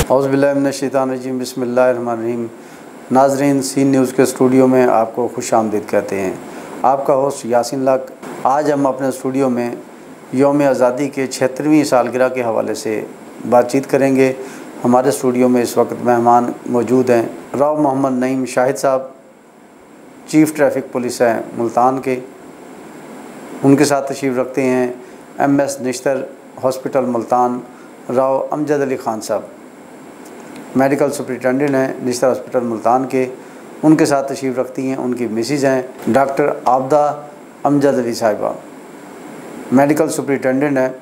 औज़ुबिल्लाहिमिनश्शैतानिर्रजीम बिस्मिल्लाहिर्रहमानिर्रहीम। नाज़रीन, scene news के स्टूडियो में आपको खुश आमदीद कहते हैं। आपका होस्ट यासीन लक। आज हम अपने स्टूडियो में यौम आज़ादी के 76वीं सालगिरह के हवाले से बातचीत करेंगे। हमारे स्टूडियो में इस वक्त मेहमान मौजूद हैं राव मोहम्मद नईम शाहिद साहब, चीफ़ ट्रैफिक पुलिस हैं मुल्तान के। उनके साथ तशरीफ़ रखते हैं MS निश्तर हॉस्पिटल मुल्तान राव अमजद अली ख़ान साहब, मेडिकल सुपरिटेंडेंट हैं निश्तर हॉस्पिटल मुल्तान के। उनके साथ तशरीफ़ रखती हैं उनकी मिसिज़ हैं डॉक्टर आबदा अमजद अली साहिबा, मेडिकल सुपरिटेंडेंट हैं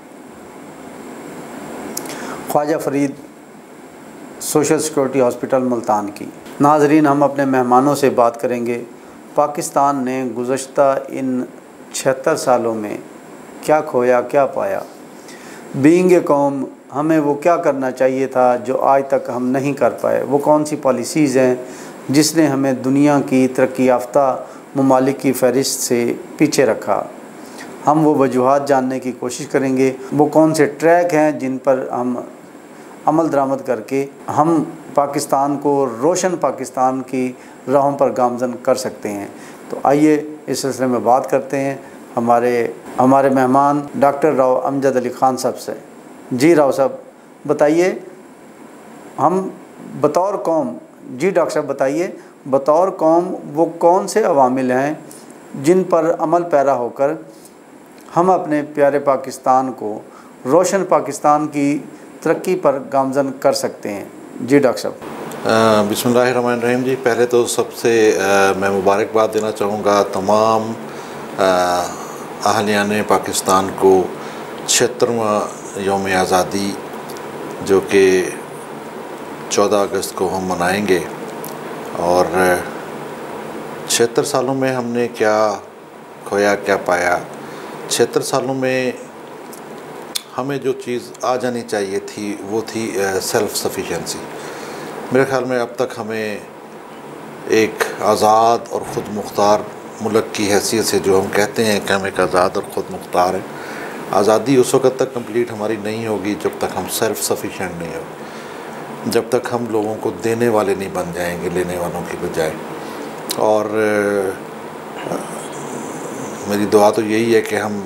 Khwaja Farid social security hospital Multan की। नाज़रीन, हम अपने मेहमानों से बात करेंगे पाकिस्तान ने गुज़श्ता इन 76 सालों में क्या खोया क्या पाया। बीइंग ए कौम हमें वो क्या करना चाहिए था जो आज तक हम नहीं कर पाए। वो कौन सी पॉलिसीज़ हैं जिसने हमें दुनिया की तरक्की याफ्ता ममालिक की फ़हरिस्त से पीछे रखा। हम वो वजूहात जानने की कोशिश करेंगे। वो कौन से ट्रैक हैं जिन पर हम अमल दरामद करके हम पाकिस्तान को रोशन पाकिस्तान की राहों पर गामज़न कर सकते हैं। तो आइए इस सिलसिले में बात करते हैं हमारे मेहमान डॉक्टर राव अमजद अली ख़ान साहब से। जी राव साहब, बताइए, हम बतौर कौम, जी डॉक्टर साहब बताइए, बतौर कौम वो कौन से अवामिल हैं जिन पर अमल पैरा होकर हम अपने प्यारे पाकिस्तान को रोशन पाकिस्तान की तरक्की पर गामज़न कर सकते हैं। जी डॉक्टर साहब। बिस्मिल्लाहिर्रहमानिर्रहीम। जी, पहले तो सबसे मैं मुबारकबाद देना चाहूँगा तमाम अहलियान पाकिस्तान को 76वां यौम आज़ादी जो कि 14 अगस्त को हम मनाएंगे। और 76 सालों में हमने क्या खोया क्या पाया। 76 सालों में हमें जो चीज़ आ जानी चाहिए थी वो थी सेल्फ़ सफिशेंसी। मेरे ख़्याल में अब तक हमें एक आज़ाद और ख़ुद मुख्तार मुल्क की हैसियत से, जो हम कहते हैं कि हम एक आज़ाद और ख़ुद मुख्तार हैं, आज़ादी उस वक़्त तक कंप्लीट हमारी नहीं होगी जब तक हम सेल्फ़ सफिशेंट नहीं हो, जब तक हम लोगों को देने वाले नहीं बन जाएंगे लेने वालों की बजाय। और मेरी दुआ तो यही है कि हम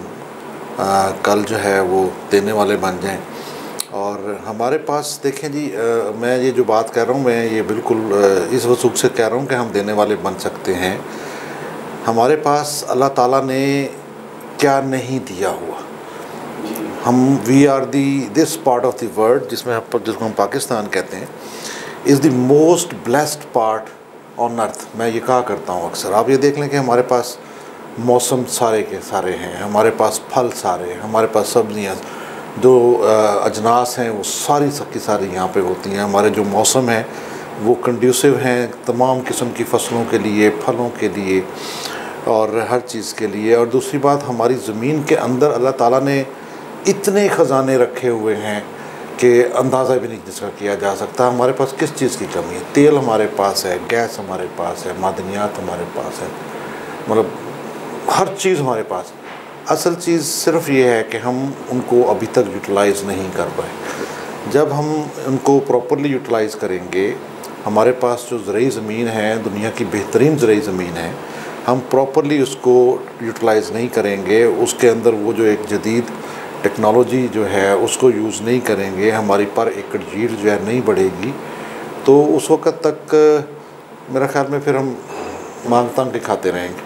कल जो है वो देने वाले बन जाएं। और हमारे पास देखें जी, मैं ये जो बात कर रहा हूँ मैं ये बिल्कुल इस वसूख से कह रहा हूँ कि हम देने वाले बन सकते हैं। हमारे पास अल्लाह ताला ने क्या नहीं दिया हुआ। हम we are this part of the world जिसको हम पाकिस्तान कहते हैं, is the most blessed part on earth. मैं ये कहा करता हूँ अक्सर। आप ये देख लें कि हमारे पास मौसम सारे के सारे हैं, हमारे पास फल सारे हैं, हमारे पास सब्ज़ियाँ, जो अजनास हैं वो सारी सबकी सारी यहाँ पे होती हैं। हमारे जो मौसम है वो कंड्यूसिव हैं तमाम किस्म की फसलों के लिए, फलों के लिए और हर चीज़ के लिए। और दूसरी बात, हमारी ज़मीन के अंदर अल्लाह ताला ने इतने ख़जाने रखे हुए हैं कि अंदाज़ा भी नहीं जिसका किया जा सकता। हमारे पास किस चीज़ की कमी है। तेल हमारे पास है, गैस हमारे पास है, मादनियात हमारे पास है, मतलब हर चीज़ हमारे पास। असल चीज़ सिर्फ ये है कि हम उनको अभी तक यूटिलाइज़ नहीं कर पाए। जब हम उनको प्रॉपरली यूटिलाइज़ करेंगे, हमारे पास जो ज़रई ज़मीन है, दुनिया की बेहतरीन ज़रई ज़मीन है, हम प्रॉपरली उसको यूटिलाइज़ नहीं करेंगे, उसके अंदर वो जो एक जदीद टेक्नोलॉजी जो है उसको यूज़ नहीं करेंगे, हमारी पर एकड़ यील्ड जो है नहीं बढ़ेगी, तो उस वक़्त तक मेरा ख़्याल में फिर हम मांगता के खाते रहेंगे।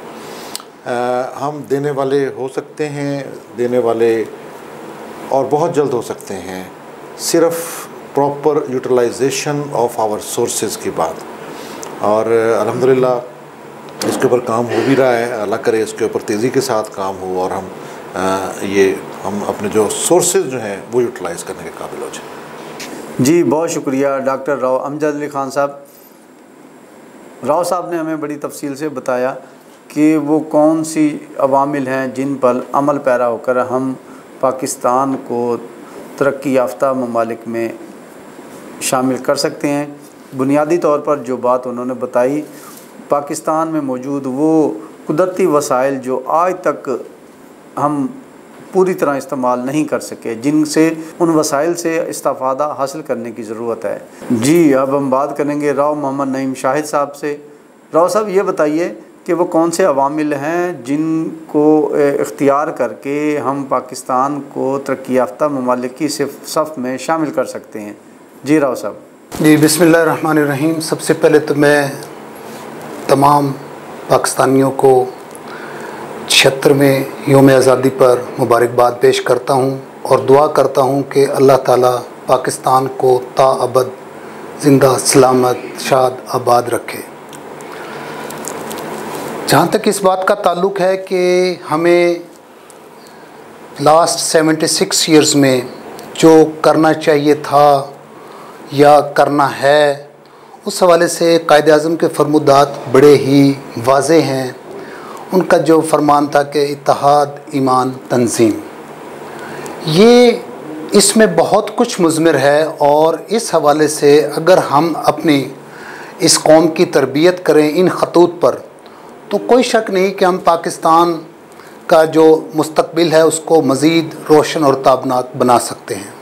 हम देने वाले हो सकते हैं, देने वाले और बहुत जल्द हो सकते हैं, सिर्फ़ proper utilization of our sources की बात। और अल्हम्दुलिल्लाह इसके ऊपर काम हो भी रहा है। अल्लाह करे इसके ऊपर तेज़ी के साथ काम हो और हम अपने जो सोर्सेज़ जो हैं वो यूटिलाइज़ करने के काबिल हो जाए। जी, बहुत शुक्रिया डॉक्टर राव अमजद अली ख़ान साहब। राव साहब ने हमें बड़ी तफसील से बताया कि वो कौन सी अवामिल हैं जिन पर अमल पैरा होकर हम पाकिस्तान को तरक्की याफ्ता ममालिक में शामिल कर सकते हैं। बुनियादी तौर पर जो बात उन्होंने बताई, पाकिस्तान में मौजूद वो कुदरती वसाइल जो आज तक हम पूरी तरह इस्तेमाल नहीं कर सके, जिनसे उन वसाइल से इस्तिफ़ादा हासिल करने की ज़रूरत है। जी, अब हम बात करेंगे राव मोहम्मद नईम शाहिद साहब से। राव साहब, ये बताइए कि वो कौन से अवामिल हैं जिनको इख्तियार करके हम पाकिस्तान को तरक्की याफ्ता ममालिक की सफ़ में शामिल कर सकते हैं। जी राव साहब। जी, बिस्मिल्लाहिर्रहमानिर्रहीम। सबसे पहले तो मैं तमाम पाकिस्तानियों को 76वें यौम आज़ादी पर मुबारकबाद पेश करता हूँ और दुआ करता हूँ कि अल्लाह ताला पाकिस्तान को ताअबद ज़िंदा सलामत शाद आबाद रखे। जहाँ तक इस बात का ताल्लुक़ है कि हमें लास्ट 76 ईयर्स में जो करना चाहिए था या करना है, उस हवाले से कायद आज़म के फरमुदात बड़े ही वाज़े हैं। उनका जो फरमान था कि इत्तेहाद ईमान तंज़ीम, ये इसमें बहुत कुछ मुज़मिर है और इस हवाले से अगर हम अपनी इस कौम की तरबियत करें इन खतूत पर, तो कोई शक नहीं कि हम पाकिस्तान का जो मुस्तकबिल है उसको मज़ीद रोशन और ताबनाक बना सकते हैं।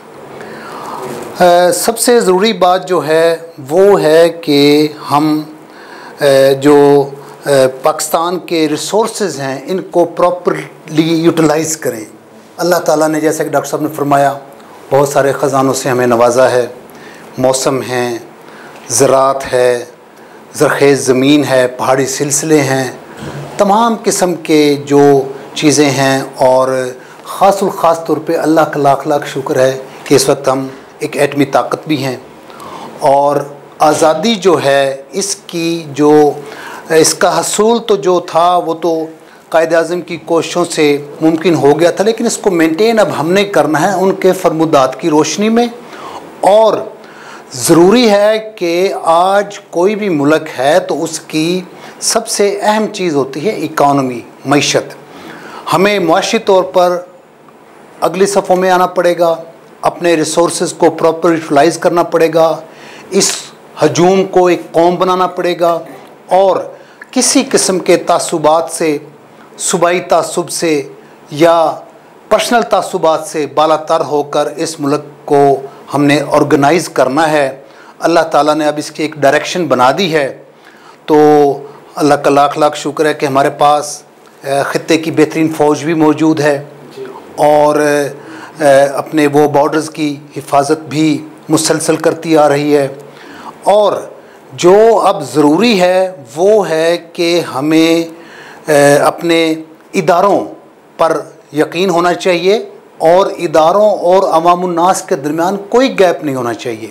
सबसे ज़रूरी बात जो है वो है कि हम जो पाकिस्तान के रिसोर्सेज हैं इनको प्रॉपरली यूटिलाइज़ करें। अल्लाह ताला ने, जैसे कि डॉक्टर साहब ने फरमाया, बहुत सारे ख़जानों से हमें नवाजा है। मौसम हैं, ज़राअत है, ज़रख़ेज़ ज़मीन है, पहाड़ी सिलसिले हैं, तमाम किस्म के जो चीज़ें हैं। और ख़ास तौर पे अल्लाह का लाख लाख शुक्र है कि इस वक्त हम एक एटमी ताकत भी हैं और आज़ादी जो है इसकी जो इसका हसूल तो जो था वो तो कायद आज़म की कोशिशों से मुमकिन हो गया था, लेकिन इसको मेंटेन अब हमने करना है उनके फरमुदात की रोशनी में। और ज़रूरी है कि आज कोई भी मुल्क है तो उसकी सबसे अहम चीज़ होती है इकानमी, मईशत। हमें मुआशी तौर पर अगली सफ़ों में आना पड़ेगा, अपने रिसोर्सेज को प्रॉपर यूटिलाइज़ करना पड़ेगा, इस हजूम को एक कौम बनाना पड़ेगा और किसी किस्म के तासुबात से, सूबाई तासुब से या पर्सनल तासुबात से बालातर होकर इस मुल्क को हमने ऑर्गेनाइज़ करना है। अल्लाह ताला ने अब इसकी एक डायरेक्शन बना दी है, तो अल्लाह का लाख लाख शुक्र है कि हमारे पास ख़ित्ते की बेहतरीन फ़ौज भी मौजूद है और अपने वो बॉर्डर्स की हिफाजत भी मुसलसल करती आ रही है। और जो अब ज़रूरी है वो है कि हमें अपने इदारों पर यकीन होना चाहिए और इदारों और अवामुन्नास के दरमियान कोई गैप नहीं होना चाहिए।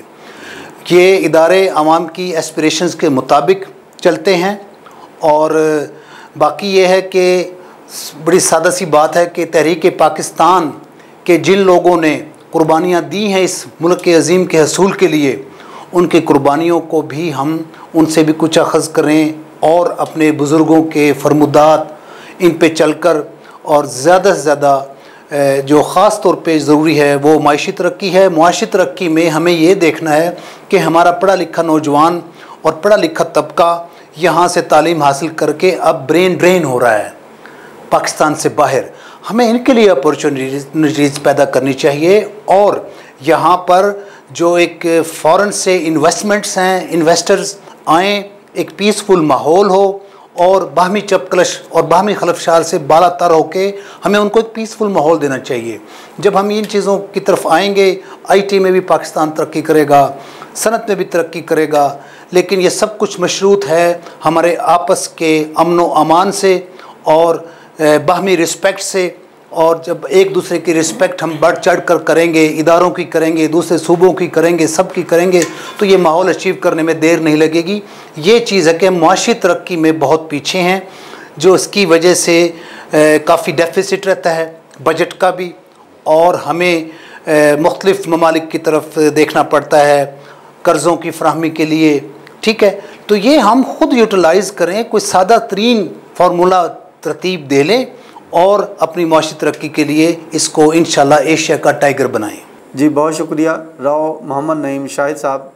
ये इदारे अवाम की एस्पिरेशंस के मुताबिक चलते हैं। और बाकी ये है कि बड़ी सादा सी बात है कि तहरीक पाकिस्तान कि जिन लोगों ने कुर्बानियाँ दी हैं इस मुल्क के अज़ीम के हसूल के लिए, उनकी कुर्बानियों को भी हम उनसे भी कुछ अख़ज़ करें और अपने बुज़ुर्गों के फरमुदात इन पे चलकर और ज़्यादा से ज़्यादा जो ख़ास तौर पे ज़रूरी है वो माशी तरक्की है। मुआशी तरक्की में हमें ये देखना है कि हमारा पढ़ा लिखा नौजवान और पढ़ा लिखा तबका यहाँ से तालीम हासिल करके अब ब्रेन ड्रेन हो रहा है पाकिस्तान से बाहर। हमें इनके लिए अपॉर्चुनिटीज़ पैदा करनी चाहिए और यहाँ पर जो एक फ़ॉरेन से इन्वेस्टमेंट्स हैं, इन्वेस्टर्स आएँ, एक पीसफुल माहौल हो और बाहमी चपकलश और बाहमी खलफशार से बालातर होके हमें उनको एक पीसफुल माहौल देना चाहिए। जब हम इन चीज़ों की तरफ आएंगे, आईटी में भी पाकिस्तान तरक्की करेगा, सनत में भी तरक्की करेगा, लेकिन ये सब कुछ मशरूत है हमारे आपस के अमन व अमान से और बाहमी रिस्पेक्ट से। और जब एक दूसरे की रिस्पेक्ट हम बढ़ चढ़ कर करेंगे, इदारों की करेंगे, दूसरे सूबों की करेंगे, सब की करेंगे, तो ये माहौल अचीव करने में देर नहीं लगेगी। ये चीज़ है कि मुआशी तरक्की में बहुत पीछे हैं, जो इसकी वजह से काफ़ी डेफिसिट रहता है बजट का भी, और हमें मुख्तलिफ़ ममालिक की तरफ देखना पड़ता है कर्ज़ों की फराहमी के लिए। ठीक है, तो ये हम ख़ुद यूटिलाइज़ करें, कोई सादा तरीन फार्मूला तरतीब दे लें और अपनी मुआशी तरक्की के लिए इसको इंशाल्लाह एशिया का टाइगर बनाएं। जी, बहुत शुक्रिया राव मोहम्मद नईम शाहिद साहब,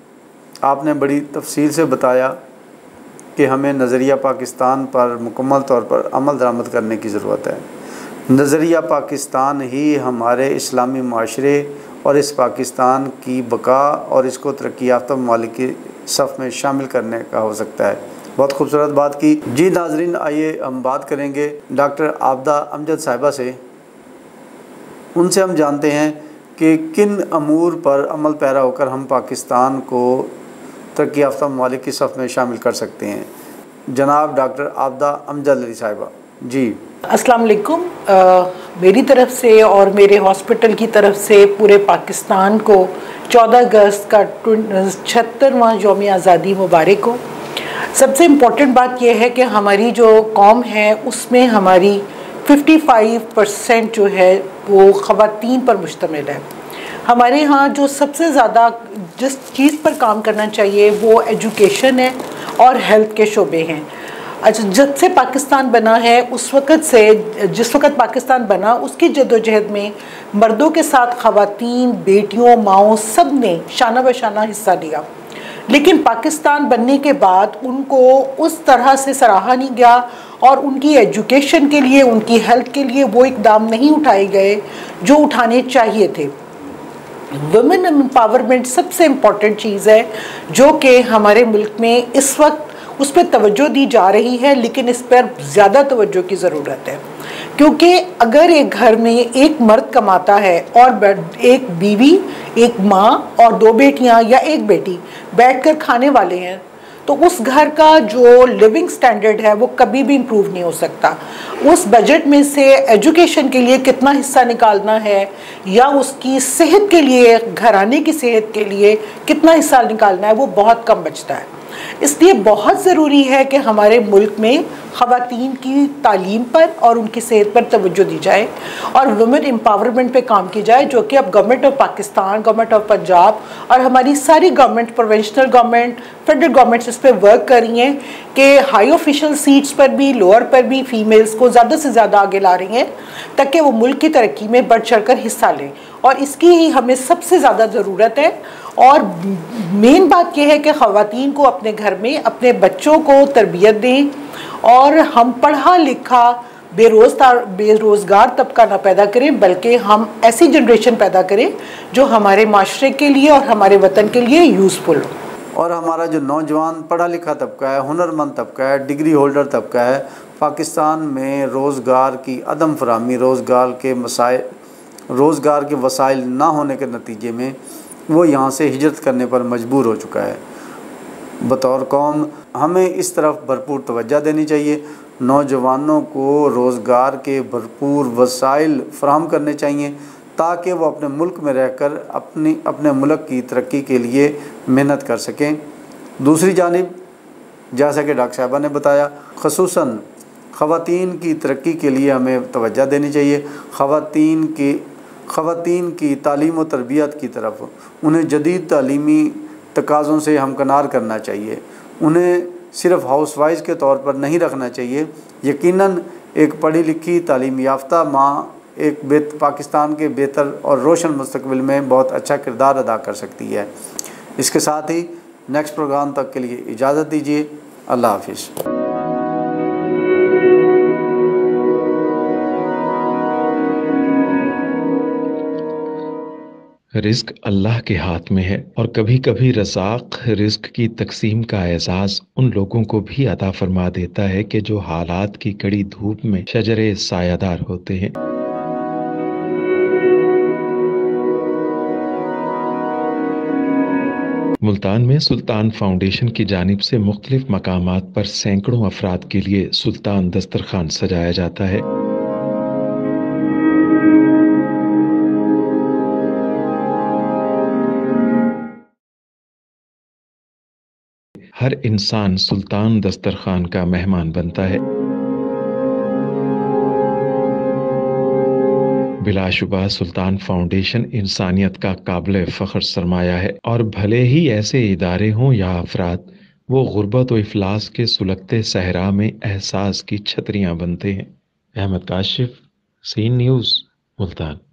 आपने बड़ी तफसील से बताया कि हमें नज़रिया पाकिस्तान पर मुकम्मल तौर पर अमल दरामद करने की ज़रूरत है। नज़रिया पाकिस्तान ही हमारे इस्लामी माशरे और इस पाकिस्तान की बका और इसको तरक्की याफ्ता ममालिक की सफ़ में शामिल करने का हो सकता है। बहुत खूबसूरत बात की। जी नाजरीन, आइए हम बात करेंगे डॉक्टर आबदा अमजद साहिबा से। उनसे हम जानते हैं कि किन अमूर पर अमल पैरा होकर हम पाकिस्तान को तरक्की याफ्ता ममालिक की सफ़ में शामिल कर सकते हैं। जनाब डॉक्टर आबदा अमजद अली साहिबा जी। अस्सलाम वालेकुम। मेरी तरफ से और मेरे हॉस्पिटल की तरफ से पूरे पाकिस्तान को 14 अगस्त का 76वां यौम आज़ादी मुबारक हो। सबसे इम्पोर्टेंट बात यह है कि हमारी जो कौम है उसमें हमारी 55% जो है वो ख़वातीन पर मुश्तमिल है। हमारे यहाँ जो सबसे ज़्यादा जिस चीज़ पर काम करना चाहिए वो एजुकेशन है और हेल्थ के शोबे हैं। अच्छा, जब से पाकिस्तान बना है उस वक़्त से, जिस वक़्त पाकिस्तान बना उसकी जद्दोजहद में मर्दों के साथ ख़वातीन, बेटियों, माओं सब ने शाना बशाना हिस्सा लिया, लेकिन पाकिस्तान बनने के बाद उनको उस तरह से सराहा नहीं गया और उनकी एजुकेशन के लिए, उनकी हेल्थ के लिए वो इकदाम नहीं उठाए गए जो उठाने चाहिए थे। वुमेन एम्पावरमेंट सबसे इम्पॉर्टेंट चीज़ है जो कि हमारे मुल्क में इस वक्त उस पर तवज्जो दी जा रही है, लेकिन इस पर ज़्यादा तवज्जो की ज़रूरत है। क्योंकि अगर एक घर में एक मर्द कमाता है और एक बीवी, एक माँ और 2 बेटियाँ या एक बेटी बैठकर खाने वाले हैं, तो उस घर का जो लिविंग स्टैंडर्ड है वो कभी भी इम्प्रूव नहीं हो सकता। उस बजट में से एजुकेशन के लिए कितना हिस्सा निकालना है या उसकी सेहत के लिए, घराने की सेहत के लिए कितना हिस्सा निकालना है, वो बहुत कम बचता है। इसलिए बहुत ज़रूरी है कि हमारे मुल्क में ख़वातीन की तालीम पर और उनकी सेहत पर तवज्जो दी जाए और वुमेन एम्पावरमेंट पे काम की जाए, जो कि अब government of Pakistan, government of Punjab और हमारी सारी government, provincial government, federal governments इस पर वर्क कर रही हैं कि हाई ऑफिशियल सीट्स पर भी, लोअर पर भी फ़ीमेल्स को ज़्यादा से ज़्यादा आगे ला रही हैं ताकि वो मुल्क की तरक्की में बढ़ चढ़ कर हिस्सा लें, और इसकी ही हमें सबसे ज़्यादा ज़रूरत है। और मेन बात यह है कि ख़वातीन को अपने घर में अपने बच्चों को तरबियत दें और हम पढ़ा लिखा बेरोज़गार तबका ना पैदा करें, बल्कि हम ऐसी जनरेशन पैदा करें जो हमारे माशरे के लिए और हमारे वतन के लिए यूज़फुल हो। और हमारा जो नौजवान पढ़ा लिखा तबका है, हुनरमंद तबका है, डिग्री होल्डर तबका है, पाकिस्तान में रोज़गार की अदम फराहमी, रोज़गार के वसाइल ना होने के नतीजे में वो यहाँ से हिजरत करने पर मजबूर हो चुका है। बतौर कौम हमें इस तरफ भरपूर तवज्जो देनी चाहिए। नौजवानों को रोज़गार के भरपूर वसाइल फ़राहम करने चाहिए ताकि वो अपने मुल्क में रहकर अपने मुल्क की तरक्की के लिए मेहनत कर सकें। दूसरी जानिब, जैसा कि डॉक्टर साहिबा ने बताया, ख़ुसूसन ख़वातीन की तरक्की के लिए हमें तवज्जो देनी चाहिए। ख़वातीन की तालीम व तरबियत की तरफ उन्हें जदीद तालीमी तकाज़ों से हमकनार करना चाहिए। उन्हें सिर्फ़ हाउसवाइफ के तौर पर नहीं रखना चाहिए। यकीनन एक पढ़ी लिखी तालीम याफ्ता माँ एक पाकिस्तान के बेहतर और रोशन मुस्तकबिल में बहुत अच्छा किरदार अदा कर सकती है। इसके साथ ही नेक्स्ट प्रोग्राम तक के लिए इजाज़त दीजिए। अल्लाह हाफिज़। रिस्क अल्लाह के हाथ में है और कभी कभी रज़ाक रिस्क की तकसीम का एहसास उन लोगों को भी अता फरमा देता है कि जो हालात की कड़ी धूप में शजरे सायादार होते हैं। मुल्तान में सुल्तान फाउंडेशन की जानिब से मुख्तलिफ मकामात पर सैकड़ों अफराद के लिए सुल्तान दस्तरखान सजाया जाता है। हर इंसान सुल्तान दस्तरखान का मेहमान बनता है। बिलाशुबा सुल्तान फाउंडेशन इंसानियत का काबिल फ़ख्र सरमाया है और भले ही ऐसे इदारे हों या अफराद, वो गुर्बत व इफलास के सुलगते सहरा में एहसास की छतरियाँ बनते हैं। Ahmad Kashif, scene news, Multan.